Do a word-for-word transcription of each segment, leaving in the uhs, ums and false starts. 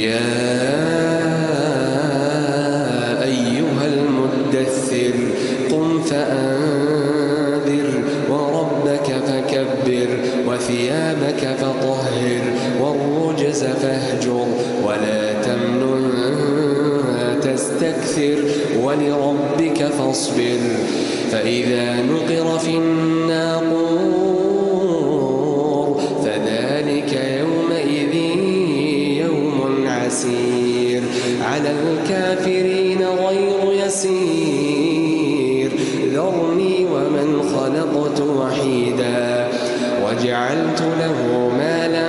يا أيها المدثر قم فأنذر وربك فكبر وثيابك فطهر والرجز فاهجر ولا تمنن تستكثر ولربك فاصبر فإذا نقر في الناقور فذلك يومئذ يوم عسير على الكافرين غير يسير ذرني ومن خلقت وحيدا وجعلت له مالا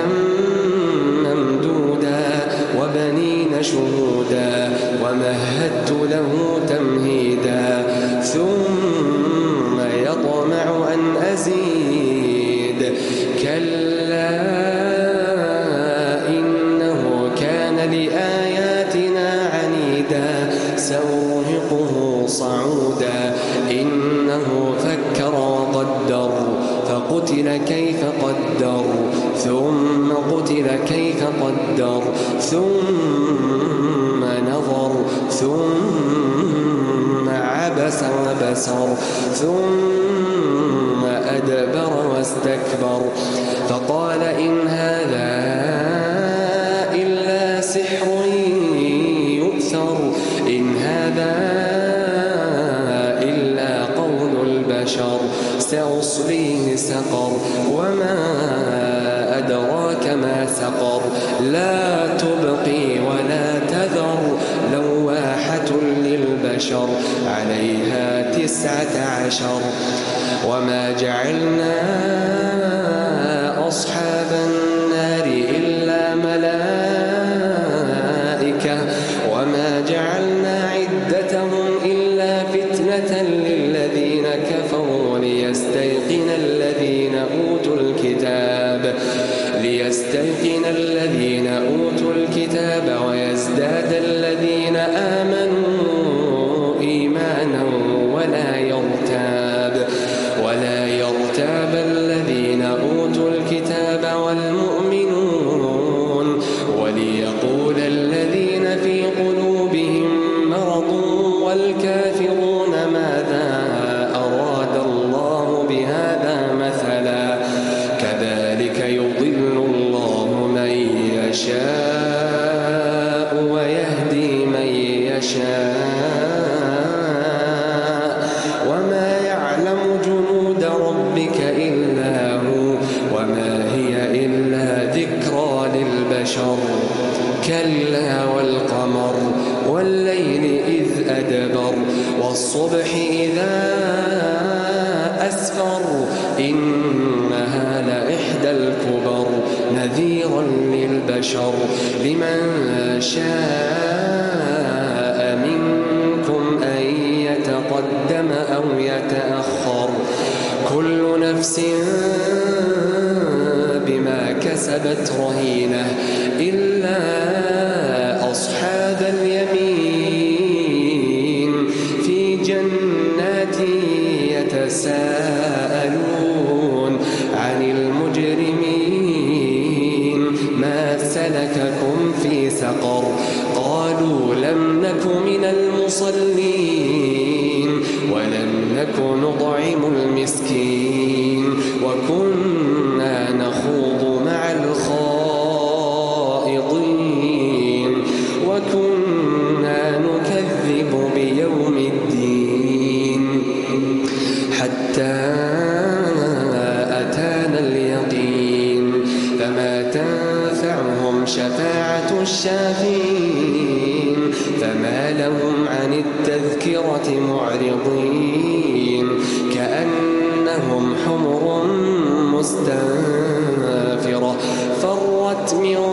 ممدودا وبنين شهودا ومهدت له تمهيدا ثم يطمع أن أزيد كلا إنه كان لآياتنا عنيدا سأرهقه صعودا إنه فكر وقدر فقتل كيف قدر ثم قتل كيف قدر ثم نظر ثم عبس وبسر ثم أدبر واستكبر فقال إن هذا إلا سحر يؤثر إن هذا إلا قول البشر سأصليه سقر وما أدراك ما سقر لا تبقي ولا تذر لواحة للبشر عليها تسعة عشر وما جعلنا أصحاب النار إلا ملائكة وما جعلنا عدتهم إلا فتنة للذين كفروا ليستيقن الذين أوتوا الكتاب ليستيقن الذين أوتوا الكتاب ويزداد الذين آمنوا إيمانا ولا يرتاب ولا يرتاب الذين أوتوا الكتاب والمؤمنون وليقول الذين في قلوبهم مرض والكافرون ماذا أراد الله بهذا مثلا كذلك يضل الله من يشاء ويهدي من يشاء وما يعلم جنود ربك إلا هو وما هي إلا ذكرى للبشر كلا والقمر والليل إذ أدبر والصبح إذا أسفر إنها لإحدى الكبر نذيرا للبشر لمن شاء منكم أن يتقدم أو يتأخر كل نفس بما كسبت رهينة إلا أصحاب اليمين في جنات يتساءلون عن المجرمين ما سلككم في سقر قالوا لم نك من المصلين ولم نك نطعم المسكين وكنا نخوض مع الخائضين وكنا نكذب بيوم الدين حتى أتانا اليقين فما تنفعهم شفاعة الشافعين فما لهم عن التذكرة معرضين كأنهم حمر مستنفرة فرت من